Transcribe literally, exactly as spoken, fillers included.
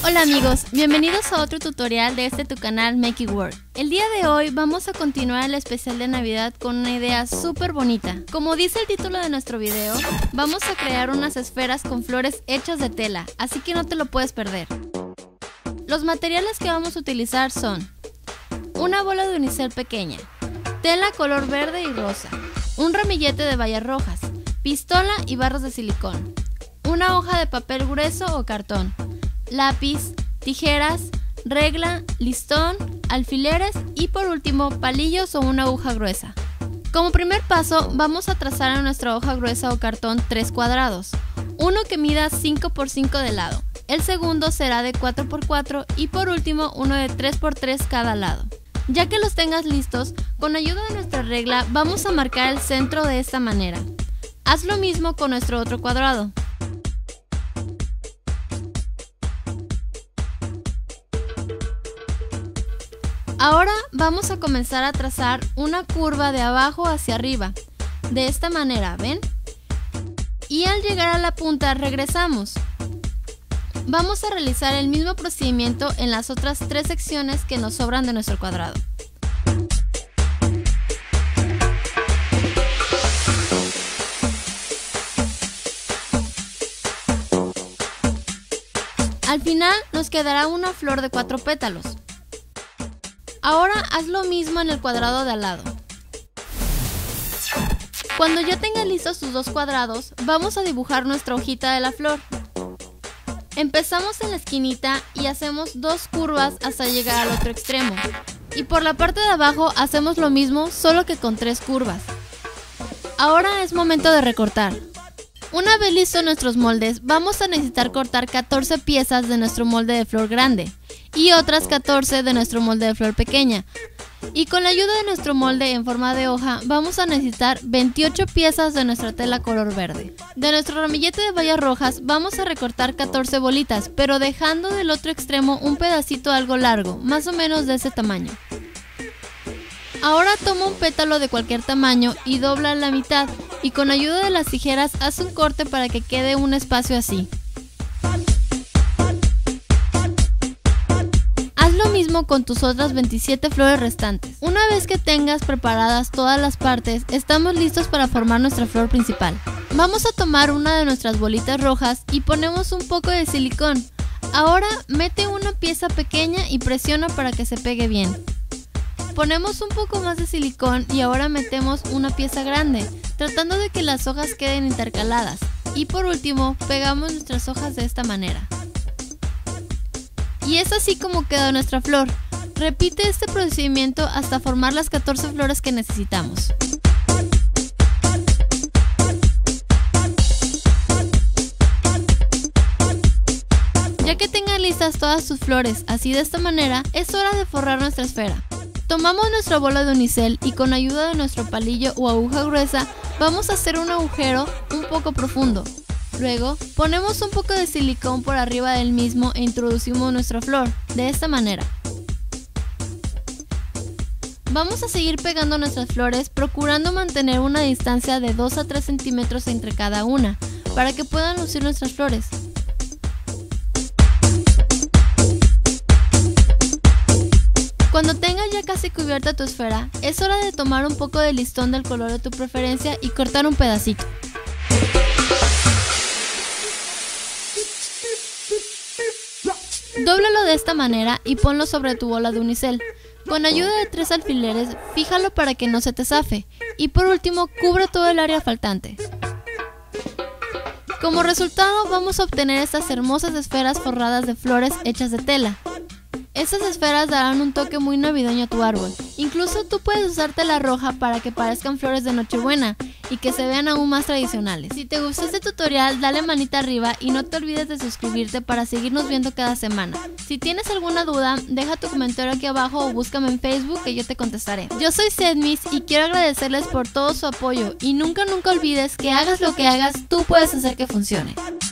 Hola amigos, bienvenidos a otro tutorial de este tu canal Make It Work. El día de hoy vamos a continuar el especial de Navidad con una idea súper bonita. Como dice el título de nuestro video, vamos a crear unas esferas con flores hechas de tela, así que no te lo puedes perder. Los materiales que vamos a utilizar son una bola de unicel pequeña, tela color verde y rosa, un ramillete de bayas rojas, pistola y barras de silicón, una hoja de papel grueso o cartón, lápiz, tijeras, regla, listón, alfileres y por último palillos o una aguja gruesa. Como primer paso vamos a trazar en nuestra hoja gruesa o cartón tres cuadrados, uno que mida cinco por cinco de lado, el segundo será de cuatro por cuatro y por último uno de tres por tres cada lado. Ya que los tengas listos, con ayuda de nuestra regla vamos a marcar el centro de esta manera. Haz lo mismo con nuestro otro cuadrado. Ahora vamos a comenzar a trazar una curva de abajo hacia arriba, de esta manera, ¿ven? Y al llegar a la punta regresamos. Vamos a realizar el mismo procedimiento en las otras tres secciones que nos sobran de nuestro cuadrado. Al final nos quedará una flor de cuatro pétalos. Ahora haz lo mismo en el cuadrado de al lado. Cuando ya tengas listos tus dos cuadrados, vamos a dibujar nuestra hojita de la flor. Empezamos en la esquinita y hacemos dos curvas hasta llegar al otro extremo. Y por la parte de abajo hacemos lo mismo, solo que con tres curvas. Ahora es momento de recortar. Una vez listos nuestros moldes, vamos a necesitar cortar catorce piezas de nuestro molde de flor grande y otras catorce de nuestro molde de flor pequeña. Y con la ayuda de nuestro molde en forma de hoja, vamos a necesitar veintiocho piezas de nuestra tela color verde. De nuestro ramillete de bayas rojas vamos a recortar catorce bolitas, pero dejando del otro extremo un pedacito algo largo, más o menos de ese tamaño. Ahora toma un pétalo de cualquier tamaño y dobla a la mitad, y con ayuda de las tijeras haz un corte para que quede un espacio así. Haz lo mismo con tus otras veintisiete flores restantes. Una vez que tengas preparadas todas las partes, estamos listos para formar nuestra flor principal. Vamos a tomar una de nuestras bolitas rojas y ponemos un poco de silicón. Ahora mete una pieza pequeña y presiona para que se pegue bien. Ponemos un poco más de silicón y ahora metemos una pieza grande, tratando de que las hojas queden intercaladas. Y por último, pegamos nuestras hojas de esta manera. Y es así como queda nuestra flor. Repite este procedimiento hasta formar las catorce flores que necesitamos. Ya que tengan listas todas tus flores así de esta manera, es hora de forrar nuestra esfera. Tomamos nuestra bola de unicel y con ayuda de nuestro palillo o aguja gruesa vamos a hacer un agujero un poco profundo. Luego ponemos un poco de silicón por arriba del mismo e introducimos nuestra flor, de esta manera. Vamos a seguir pegando nuestras flores procurando mantener una distancia de dos a tres centímetros entre cada una, para que puedan lucir nuestras flores. Cuando tengas ya casi cubierta tu esfera, es hora de tomar un poco de listón del color de tu preferencia y cortar un pedacito. Dóblalo de esta manera y ponlo sobre tu bola de unicel. Con ayuda de tres alfileres, fíjalo para que no se te zafe. Y por último, cubre todo el área faltante. Como resultado, vamos a obtener estas hermosas esferas forradas de flores hechas de tela. Estas esferas darán un toque muy navideño a tu árbol. Incluso tú puedes usar tela roja para que parezcan flores de Nochebuena y que se vean aún más tradicionales. Si te gustó este tutorial, dale manita arriba y no te olvides de suscribirte para seguirnos viendo cada semana. Si tienes alguna duda, deja tu comentario aquí abajo o búscame en Facebook que yo te contestaré. Yo soy Sedmis y quiero agradecerles por todo su apoyo y nunca nunca olvides que hagas lo que hagas, tú puedes hacer que funcione.